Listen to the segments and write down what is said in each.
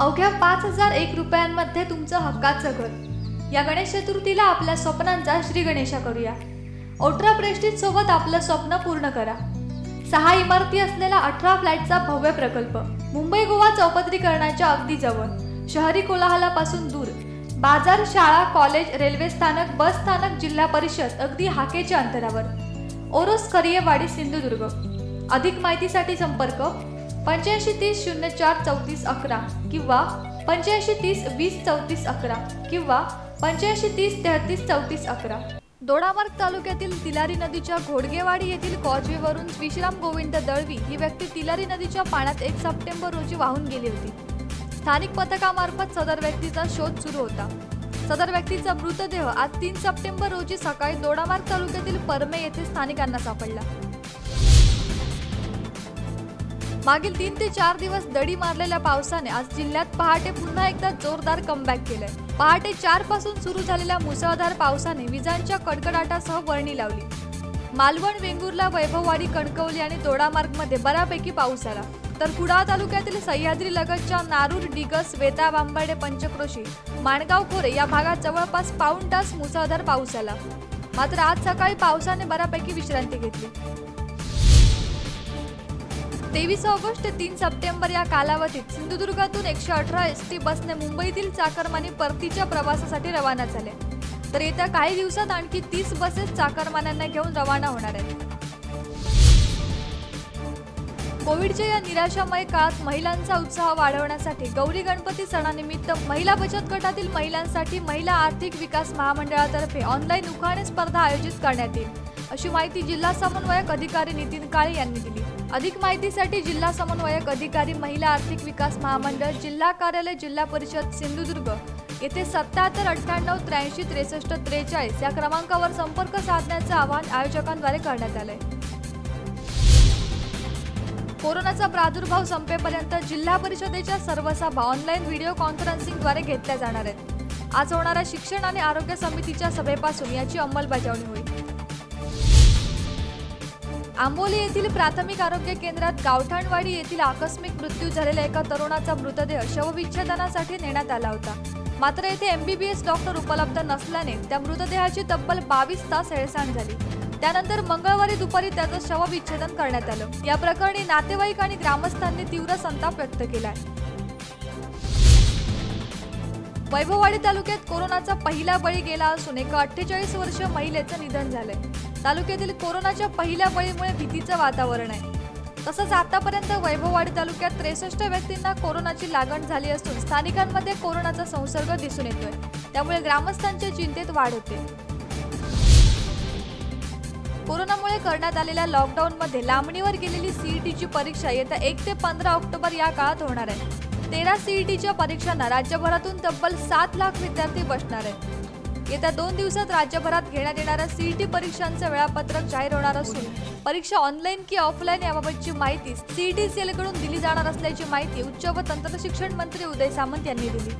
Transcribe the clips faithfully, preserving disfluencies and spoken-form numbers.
अवघ्या पाच हजार एक रुपयांमध्ये तुमचं हक्काचं घर। या गणेश चतुर्थीला आपल्या स्वप्नांचा श्री गणेशा करूया। ओट्रा प्रेस्टीज सोबत आपलं स्वप्न पूर्ण करा। सहा इमारती असलेला अठरा फ्लॅटचा भव्य प्रकल्प मुंबई गोवा चौपदरीकरणाच्या अगदी जवळ, शहरी कोलाहलापासून दूर, बाजार, शाळा, कॉलेज, रेल्वे स्थानक, बस स्थानक, जिल्हा परिषद अगदी हाकेच्या अंतरावर। ओरोस करियेवाडी, सिंधुदुर्ग। अधिक माहितीसाठी संपर्क पंच्याऐंशी तीस शून्य चार चौतीस अकरा किंवा पंच्याऐंशी तीस वीस चौतीस अकरा किंवा पंच्याऐंशी तीस तेहतीस चौतीस अकरा। दोडामार्ग तालुक्यातील तिलारी नदीच्या घोडगेवाडी येथील कॉजवेवरून विश्राम गोविंद दळवी ही व्यक्ती तिलारी नदीच्या पाण्यात एक सप्टेंबर रोजी वाहून गेली होती। स्थानिक पथकामार्फत सदर व्यक्तीचा शोध सुरू होता। सदर व्यक्तीचा मृतदेह आज तीन सप्टेंबर रोजी सकाळी दोडामार्ग तालुक्यातील परमे येथे स्थानिकांना सापडला। मागील तीन ते चार दिवस दडी मारलेल्या पावसाने आज जिल्ह्यात पहाटे पुन्हा एकदा जोरदार कमबॅक केलंय। पहाटे चार पासून सुरू झालेल्या मुसळधार पावसाने विजांच्या कडकडाटासह वर्णी लावली। मालवण, वेंगुर्ला, वैभववाडी, कणकवली आणि दोडामार्गमध्ये बऱ्यापैकी पाऊस आला, तर कुडाळ तालुक्यातील सह्याद्री लगतच्या नारूर, डिगस, वेता, बांबाडे, पंचक्रोशी, माणगाव, खोरे या भागात जवळपास पाऊण तास मुसळधार पाऊस आला। मात्र आज सकाळी पावसाने बऱ्यापैकी विश्रांती घेतली। तेवीस ऑगस्ट ते तीन सप्टेंबर या कालावधीत सिंधुदुर्गातून एकशे अठरा एस टी बसने मुंबईतील चाकरमानी परतीच्या प्रवासासाठी रवाना झाले, तर येत्या काही दिवसात आणखी तीस बसेस चाकरमान्यांना घेऊन रवाना होणार आहेत। कोविडच्या या निराशामय काळात महिलांचा उत्साह वाढवण्यासाठी गौरी गणपती सणानिमित्त महिला बचत गटातील महिलांसाठी महिला आर्थिक विकास महामंडळातर्फे ऑनलाईन उखाणे स्पर्धा आयोजित करण्यात येईल, अशी माहिती जिल्हा समन्वयक अधिकारी नितीन काळे यांनी दिली। अधिक माहितीसाठी जिल्हा समन्वयक अधिकारी, महिला आर्थिक विकास महामंडळ, जिल्हा कार्यालय, जिल्हा परिषद, सिंधुदुर्ग येथे सत्याहत्तर अठ्ठ्याण्णव त्र्याऐंशी त्रेसष्ट त्रेचाळीस या क्रमांकावर संपर्क साधण्याचे आवाहन आयोजकांद्वारे करण्यात आले। कोरोनाचा प्रादुर्भाव संपेपर्यंत जिल्हा परिषदेच्या सर्व सभा ऑनलाईन व्हिडिओ कॉन्फरन्सिंगद्वारे घेतल्या जाणार आहेत। आज होणाऱ्या शिक्षण आणि आरोग्य समितीच्या सभेपासून याची अंमलबजावणी होईल। आंबोली येथील प्राथमिक आरोग्य केंद्रात गावठाणवाडी येथील आकस्मिक मृत्यू झालेल्या एका तरुणाचा मृतदेह शवविच्छेदनासाठी नेण्यात आला होता, मात्र येथे एमबीबीएस डॉक्टर उपलब्ध नसल्याने त्या मृतदेहाची तब्बल बावीस तास हेळसांड झाली। त्यानंतर मंगळवारी दुपारी त्याचं शवविच्छेदन करण्यात आलं। या प्रकरणी नातेवाईक आणि ग्रामस्थांनी तीव्र संताप व्यक्त केलाय। वैभववाडी तालुक्यात कोरोनाचा पहिला बळी गेला असून एका अठ्ठेचाळीस वर्षीय महिलेचं निधन झालंय। तालुक्यातील कोरोनाच्या पहिल्या बळीमुळे भीतीचं वातावरण आहे। तसंच आतापर्यंत वैभववाडी तालुक्यात त्रेसष्ट व्यक्तींना कोरोनाची लागण झाली असून स्थानिकांमध्ये कोरोनाचा संसर्ग दिसून येतोय, त्यामुळे ग्रामस्थांच्या चिंतेत वाढ होते। कोरोनामुळे करण्यात आलेल्या लॉकडाऊनमध्ये लांबणीवर गेलेली सीईटीची परीक्षा येत्या एक ते पंधरा ऑक्टोबर या काळात होणार आहे। तेरा सीईटीच्या परीक्षांना राज्यभरातून तब्बल सात लाख विद्यार्थी बसणार आहेत। येत्या दोन दिवसात राज्यभरात घेण्यात येणाऱ्या सीईटी परीक्षांचे वेळापत्रक जाहीर होणार असून परीक्षा ऑनलाईन की ऑफलाईन याबाबतची माहिती सीईटी सेलकडून दिली जाणार असल्याची माहिती उच्च व तंत्रशिक्षण मंत्री उदय सामंत यांनी दिली।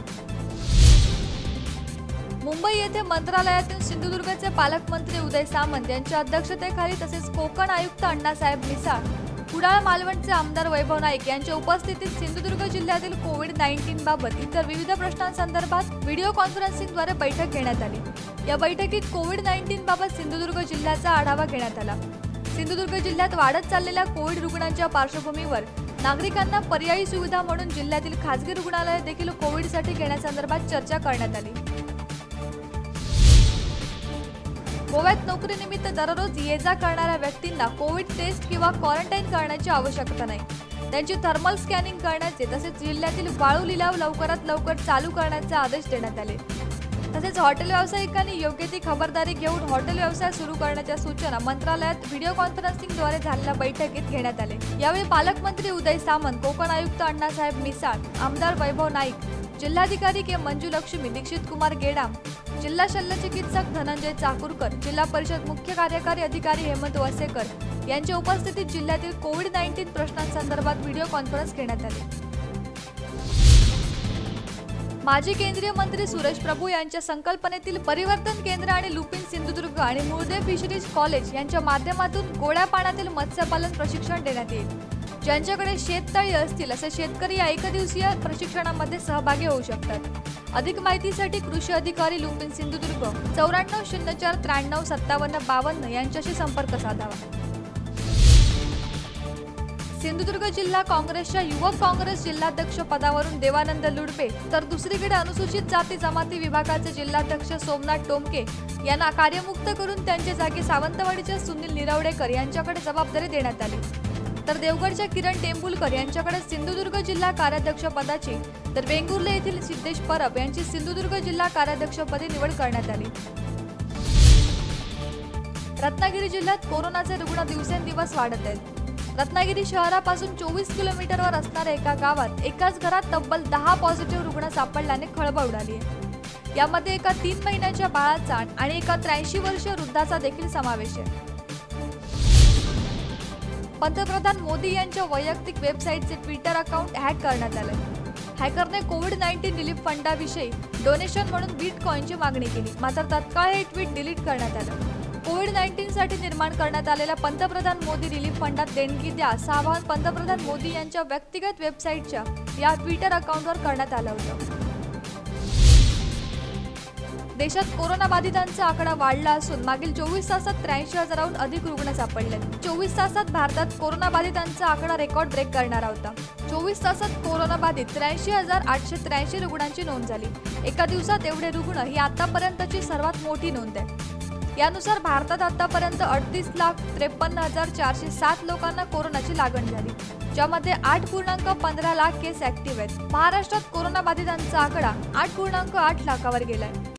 मुंबई येथे मंत्रालयातून सिंधुदुर्गचे पालकमंत्री उदय सामंत यांच्या अध्यक्षतेखाली तसेच कोकण आयुक्त अण्णासाहेब मिसाळ, कुडाळ मालवणचे आमदार वैभव नाईक यांच्या उपस्थितीत सिंधुदुर्ग जिल्ह्यातील कोविड नाईन्टीन बाबत इतर विविध प्रश्नांसंदर्भात व्हिडिओ कॉन्फरन्सिंगद्वारे बैठक घेण्यात आली। या बैठकीत कोविड नाईन्टीन बाबत सिंधुदुर्ग जिल्ह्याचा आढावा घेण्यात आला। सिंधुदुर्ग जिल्ह्यात वाढत चाललेल्या कोविड रुग्णांच्या पार्श्वभूमीवर नागरिकांना पर्यायी सुविधा म्हणून जिल्ह्यातील खासगी रुग्णालय देखील कोविडसाठी घेण्यासंदर्भात चर्चा करण्यात आली। गोव्यात नोकरीनिमित्त दररोज ये जा करणाऱ्या व्यक्तींना कोविड टेस्ट किंवा क्वारंटाईन करण्याची आवश्यकता नाही। त्यांची थर्मल स्कॅनिंग करण्याचे तसेच जिल्ह्यातील वाळू लिलाव लवकरात लवकर चालू करण्याचे आदेश देण्यात आले। तसेच हॉटेल व्यावसायिकांनी योग्य ती खबरदारी घेऊन हॉटेल व्यवसाय सुरू करण्याच्या सूचना मंत्रालयात व्हिडिओ कॉन्फरन्सिंगद्वारे झालेल्या बैठकीत घेण्यात आले। यावेळी पालकमंत्री उदय सामंत, कोकण आयुक्त अण्णासाहेब मिसाळ, आमदार वैभव नाईक, जिल्हाधिकारी के मंजुलक्ष्मी, दीक्षित कुमार गेडाम, जिल्हा शल्यचिकित्सक धनंजय चाकूरकर, जिल्हा परिषद मुख्य कार्यकारी अधिकारी हेमंत वसेकर यांच्या उपस्थितीत जिल्ह्यातील कोविड नाईन्टीन प्रश्नांसंदर्भात व्हिडिओ कॉन्फरन्स घेण्यात आली। माजी केंद्रीय मंत्री सुरेश प्रभू यांच्या संकल्पनेतील परिवर्तन केंद्र आणि लुपिन सिंधुदुर्ग आणि मुळदे फिशरीज कॉलेज यांच्या माध्यमातून गोड्या पाण्यातील मत्स्यपालन प्रशिक्षण देण्यात येईल। ज्यांच्याकडे शेततळी असतील असे शेतकरी या एकदिवसीय प्रशिक्षणामध्ये सहभागी होऊ शकतात। अधिक माहितीसाठी कृषी अधिकारी लुपिन सिंधुदुर्ग चौऱ्याण्णव शून्य चार त्र्याण्णव सत्तावन्न बावन्न यांच्याशी संपर्क साधावा। सिंधुदुर्ग जिल्हा काँग्रेसच्या युवक काँग्रेस जिल्हाध्यक्ष पदावरून देवानंद लुडबे तर दुसरीकडे अनुसूचित जाती जमाती विभागाचे जिल्हाध्यक्ष सोमनाथ टोमके यांना कार्यमुक्त करून त्यांच्या जागी सावंतवाडीच्या सुनील निरवडेकर यांच्याकडे जबाबदारी देण्यात आली। तर देवगडच्या किरण टेंबुलकर यांच्याकडे सिंधुदुर्ग जिल्हा कार्याध्यक्ष पदाची तर वेंगुर्ले येथील सिद्धेश परब यांची सिंधुदुर्ग जिल्हा कार्याध्यक्षपदी निवड करण्यात आली। रत्नागिरी जिल्ह्यात कोरोनाचे रुग्ण दिवसेंदिवस वाढत आहेत। रत्नागिरी शहरापासून चोवीस किलोमीटरवर असणाऱ्या एका गावात एकाच घरात तब्बल दहा पॉझिटिव्ह रुग्ण सापडल्याने खळबळ उडाली आहे। यामध्ये एका तीन महिन्याच्या बाळाचा आणि एका त्र्याऐंशी वर्षीय वृद्धाचा देखील समावेश आहे। पंतप्रधान मोदी यांच्या वैयक्तिक वेबसाईटचे ट्विटर अकाउंट हॅक करण्यात आले। हॅकरने कोविड नाईन्टीन रिलीफ फंडाविषयी डोनेशन म्हणून बिटकॉइनची मागणी केली, मात्र तत्काळ हे ट्विट डिलीट करण्यात आलं। कोविड नाईन्टीन साठी निर्माण करण्यात आलेल्या पंतप्रधान मोदी रिलीफ फंडात देणगी द्या असं आवाहन पंतप्रधान मोदी यांच्या व्यक्तिगत वेबसाईटच्या या ट्विटर अकाउंटवर करण्यात आलं होतं। देशात कोरोना बाधितांचा आकडा वाढला असून मागील चोवीस तासात त्र्याऐंशी हजाराहून अधिक रुग्ण सापडले। चोवीस तासात भारतात कोरोना बाधितांचा आकडा रेकॉर्ड ब्रेक करणारा होता। चोवीस तासात कोरोना बाधित त्र्याऐंशी हजार आठशे त्र्याऐंशी रुग्णांची नोंद झाली। एका दिवसात एवढे रुग्ण ही आतापर्यंतची सर्वात मोठी नोंद आहे। यानुसार भारतात आतापर्यंत अडतीस लाख त्रेपन्न हजार चारशे सात लोकांना कोरोनाची लागण झाली, ज्यामध्ये आठ पूर्णांक पंधरा लाख केस ऍक्टिव्ह आहेत। महाराष्ट्रात कोरोना बाधितांचा आकडा आठ पूर्णांक आठ लाखावर गेलाय।